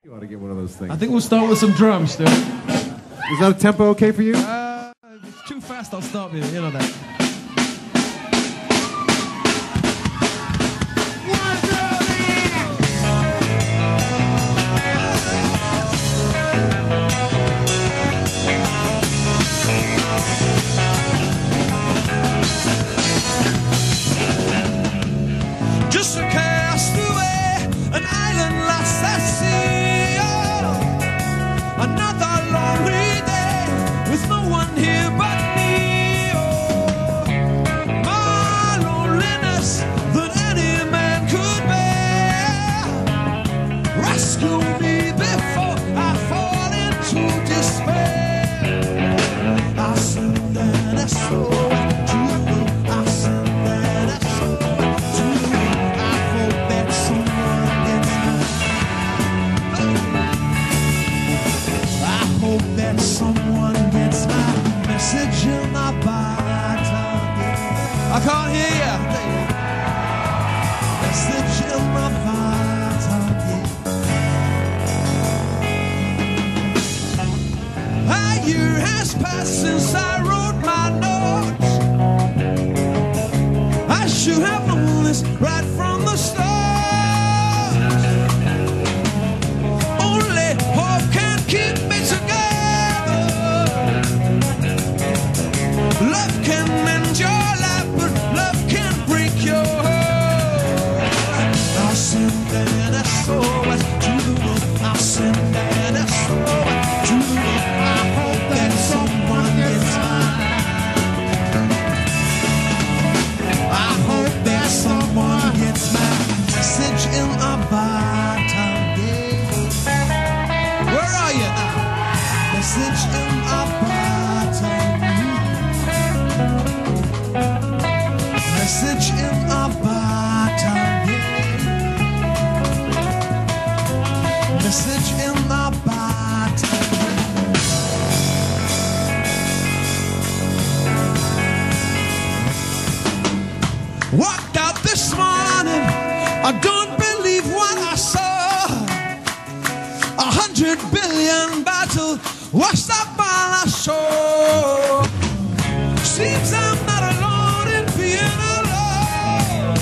You ought to get one of those things. I think we'll start with some drums, dude. Is that a tempo okay for you? If it's too fast, I'll stop you. You know that. Just a castaway, an island lost at sea. Oh, another lonely day with no one here but me. Oh, more loneliness than any man could bear. Rescue me before I fall into despair. I send an SOS to you. I send an SOS to you. That someone gets my message in my bottom. I can't hear you. Message in my bottom. A year has passed since I wrote my notes. I should have known this right from the start. Only hope can keep me together. Love can mend your life, but love can break your heart. I'll send an SOS to the world. I'll send an SOS to the world. I hope that someone gets mine. I hope that someone gets my message in a bottom. Where are you now? Message in a bottom. Message in a bottom, yeah. Message in a bottom. Walked out this morning, I don't believe what I saw. 100 billion bottles washed up on our shore. Seems I'm not alone in being alone.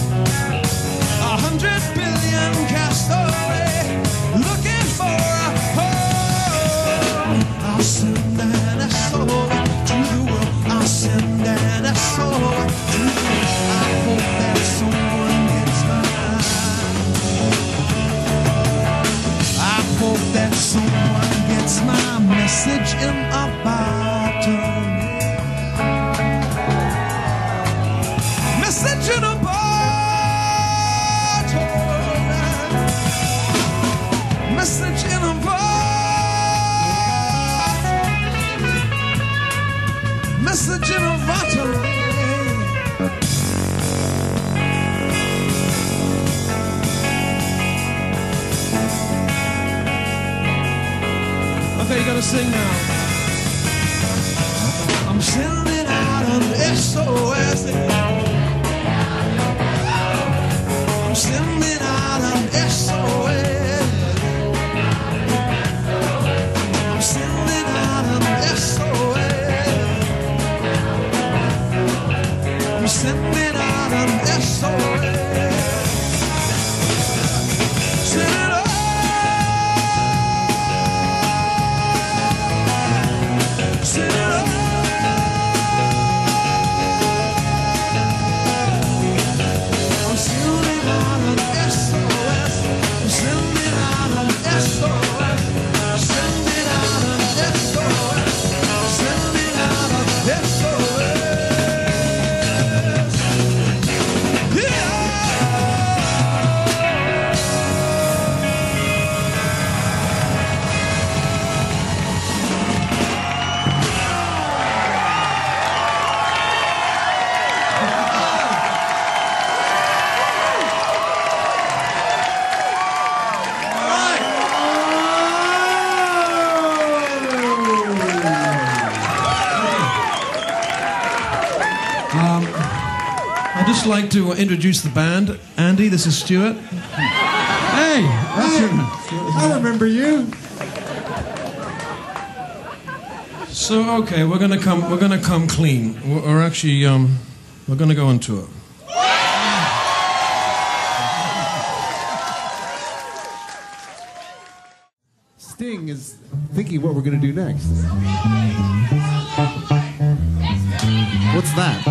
100 billion cast away, looking for a home. I'll send an SOS to the world. I'll send an SOS to the world. I hope that someone gets mine. I hope that someone gets my message in a bottle. Message in a bottle. Message in a bottle. Message in a bottle. Okay, you gotta sing now. I'm sending out an SOS. I'm sending out an SOS. I'm sending out an SOS. I'm sending out an SOS. Send it out. Send it out. I'm sending out an SOS. I'm sending out an SOS. Sending out an SOS. Sending out an SOS. Yeah. I'd just like to introduce the band. Andy, this is Stuart. Hey! Hey, I remember you. so okay, we're gonna come clean. We're actually we're gonna go on tour. Sting is thinking what we're going to do next. What's that?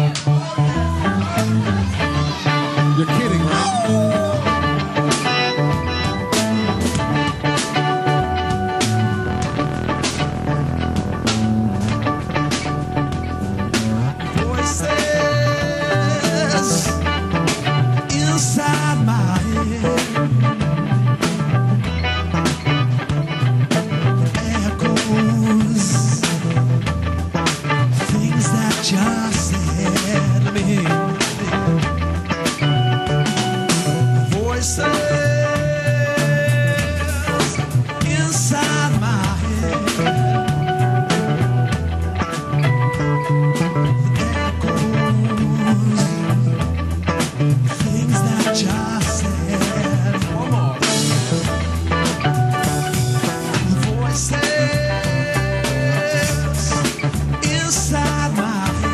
You're kidding, right? Voices inside my head. Just said to me, voices inside my head, echoes, things that just said. One more. Voices inside my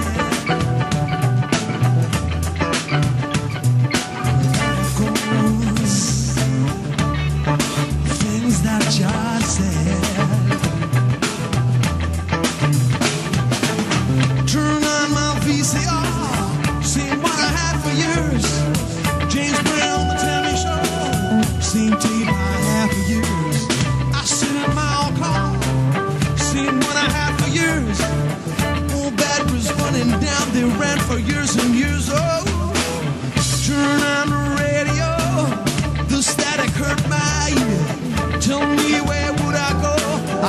turn on my VCR, seen what I had for years. James Brown, the Tammy Show, seen tape I had for years. I sit in my old car, seen what I had for years. Old bad was running down, they ran for years and years. Oh, turn on the radio, the static hurt my ear. Tell me where would I go?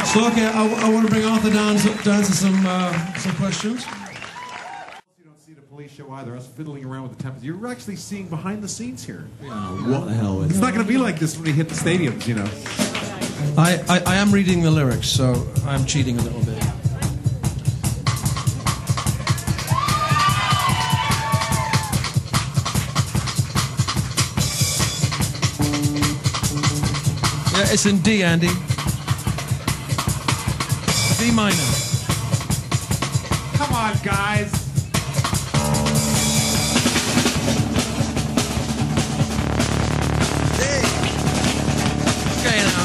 So okay, I want to bring Arthur down to some questions. You don't see the police show either. Us fiddling around with the tempos. You're actually seeing behind the scenes here. What the hell is It's not going to be like this when we hit the stadiums, you know. I am reading the lyrics, so I'm cheating a little bit. Yeah, it's in D, Andy. D minor. Come on, guys. Hey. Okay now.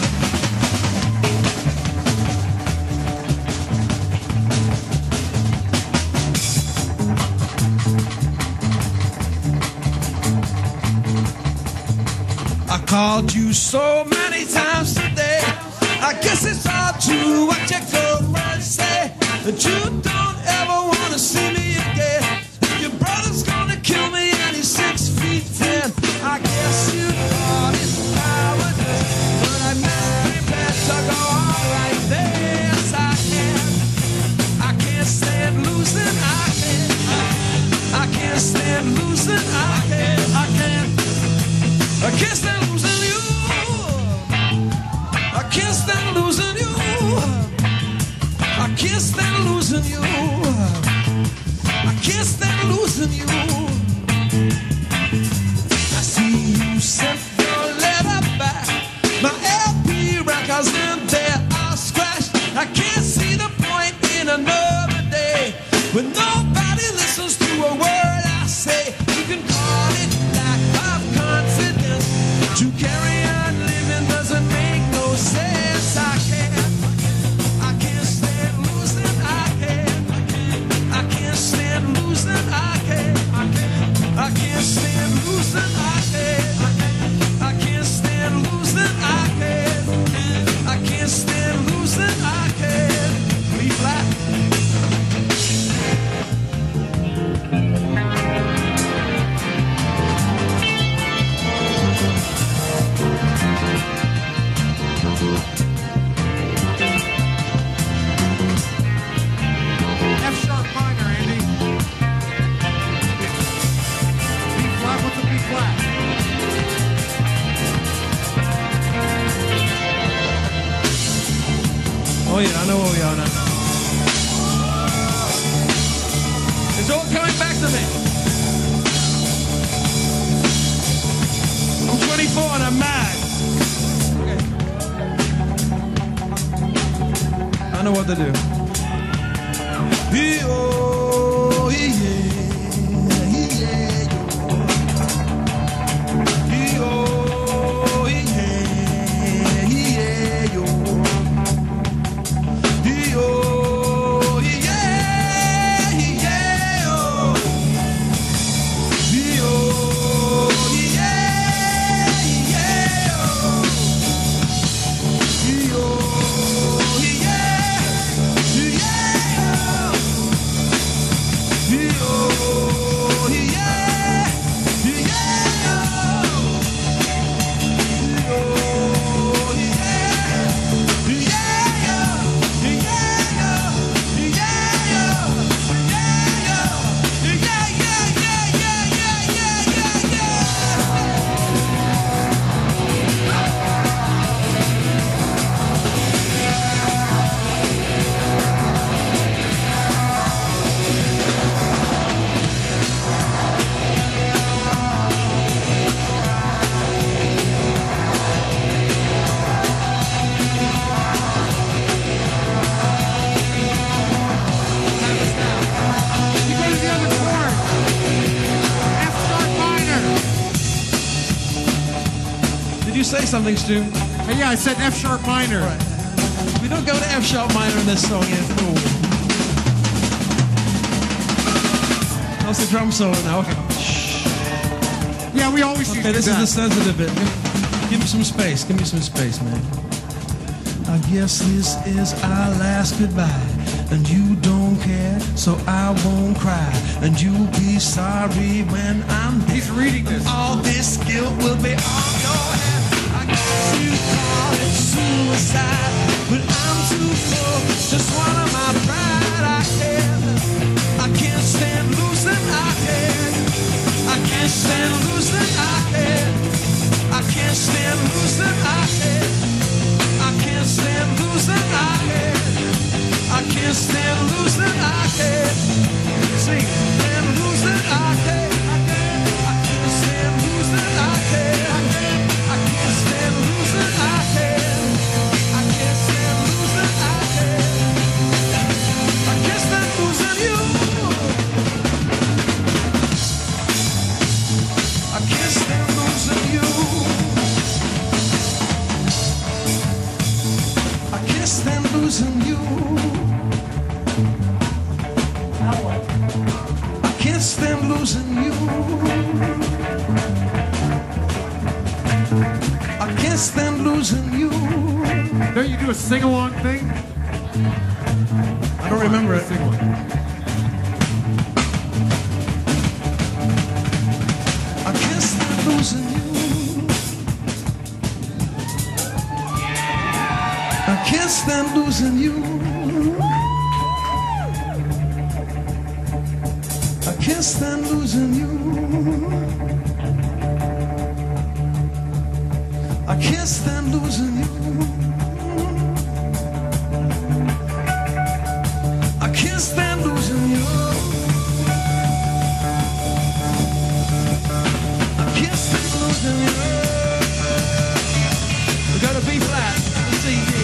I called you so many times today. I guess it's all true what your girlfriend say, that you don't ever want to see me again. Your brother's gonna kill me and he's 6'10". I guess you thought it cowardice, but I may better go all right there. Yes, I can. I can't stand losing. I can't stand losing. I can't stand losing you. I can't stand losing you. I can't stand losing you. I can't stand losing you. I see you sent your letter back. My LP records in there are scratched. I can't see the point in another day when nobody listens to a word I say. You can call it lack of confidence. To carry on living doesn't make no sense. I can't stand losing. I can't stand losing. I can't stand losing. I can't stand losing. I can't stand losing. I can't. B flat. F sharp minor, Andy. B flat, what's a B flat? Oh yeah, I know where we are now. It's all coming back to me. I'm 24 and I'm mad. Okay. I know what to do. Say something, Stu. Hey, yeah, I said F sharp minor. Right. We don't go to F sharp minor in this song yet. Cool. That's the drum solo now. Okay. Yeah, we always Okay, this is the sensitive bit. Give me some space. Give me some space, man. I guess this is our last goodbye. And you don't care, so I won't cry. And you'll be sorry when I'm dead. He's reading this. All this guilt will be on your head. I You call it suicide, but I'm too full. Just swallow my pride. I can't stand losing. I can't stand losing. I can't stand losing. I can't stand losing. I can't stand losing. See, stand losing. I can't stand losing. I can't stand losing. I can't stand losing. I can't stand losing you. I can't stand losing you. I can't stand losing you. I can't stand losing you. I can't stand losing you. Don't you do a sing-along thing? I don't remember it. Sing-along. I can't stand losing you. I can't stand losing you. I can't stand losing you. I can't stand losing you. I can't stand losing you. I can't stand losing you. We got a B flat, a C, D.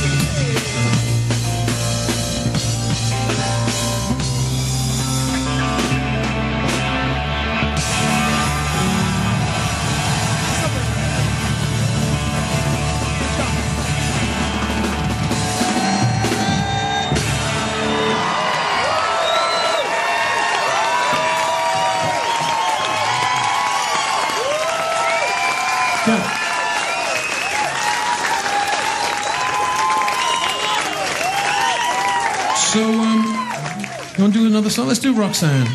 Good. So, you want to do another song? Let's do Roxanne.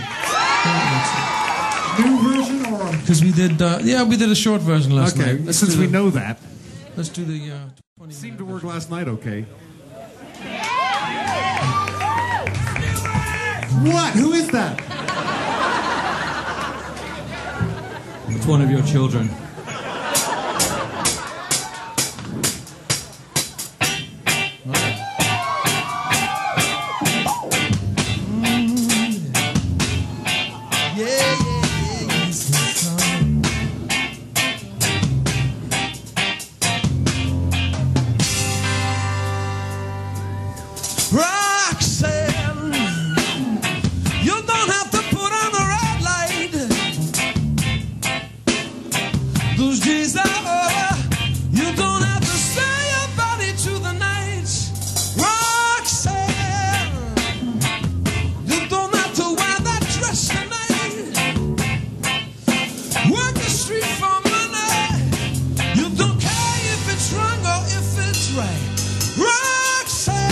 New version or? Because we did, we did a short version last night. Okay, since we know that. Let's do the 20 Seemed to work last night, okay. What? Who is that? It's one of your children. Roxanne, you don't have to put on the red light. Those days are over. You don't have to sell your body to the night. Roxanne, you don't have to wear that dress tonight. Work the street for money. You don't care if it's wrong or if it's right. Roxanne,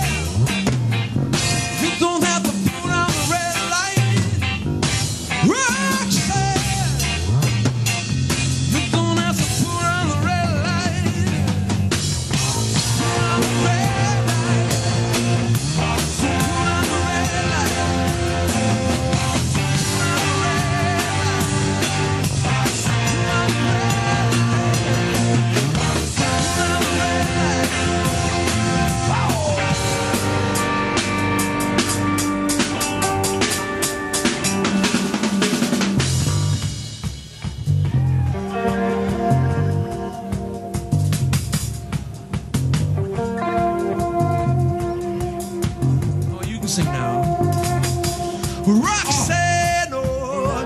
you don't have to put on the red light. Roxanne, you don't have to put on the red light. Put on the red light. Put on the red light. Put on the red light. Put on the red light. Put on the red light. Oh, you can sing now. Roxanne, oh.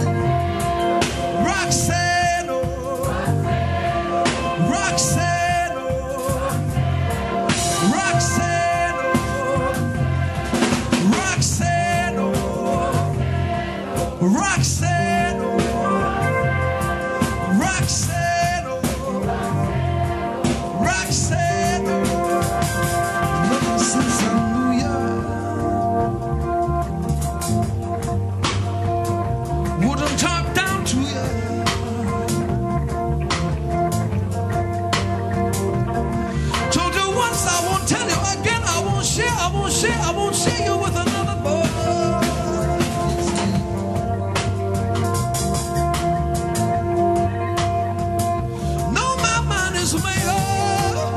Roxanne, oh. Roxanne, oh. Roxanne, oh. Roxanne, oh. Roxanne, oh. Roxanne, oh. Roxanne, oh. Ever since I knew you, I won't share you with another boy. No, my mind is made up.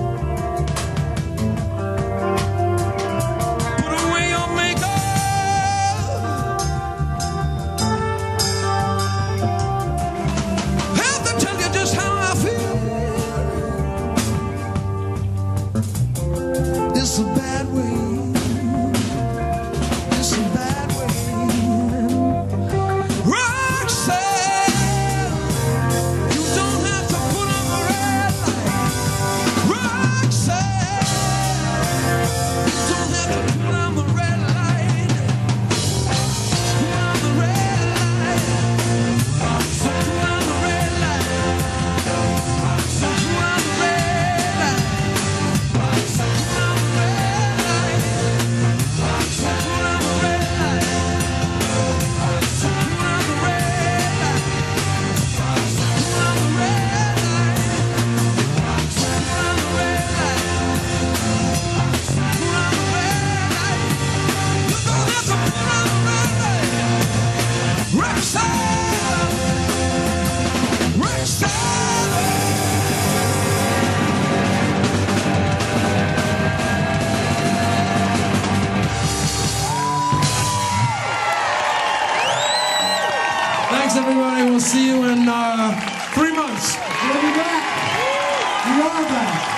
Put away your makeup. Have to tell you just how I feel. It's a bad way. It's a bad way. Roxanne, you don't have to put on the red light. Roxanne, you don't have to put on the red light. Put on the red light. Put on the red light. Put on the red light. Thanks, everybody. We'll see you in 3 months. We'll be back. We are back.